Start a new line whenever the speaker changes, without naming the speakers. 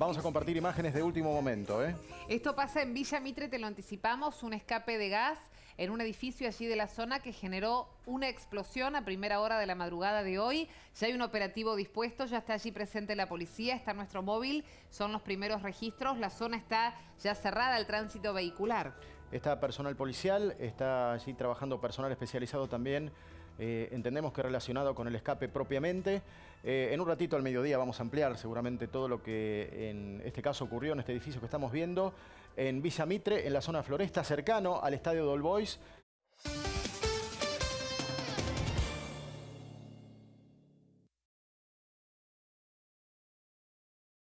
Vamos a compartir imágenes de último momento, ¿eh?
Esto pasa en Villa Mitre, te lo anticipamos, un escape de gas en un edificio allí de la zona que generó una explosión a primera hora de la madrugada de hoy. Ya hay un operativo dispuesto, ya está allí presente la policía, está nuestro móvil, son los primeros registros, la zona está ya cerrada al tránsito vehicular.
Está personal policial, está allí trabajando personal especializado también, entendemos que relacionado con el escape propiamente. En un ratito al mediodía vamos a ampliar seguramente todo lo que en este caso ocurrió en este edificio que estamos viendo en Villa Mitre, en la zona Floresta, cercano al estadio de All Boys.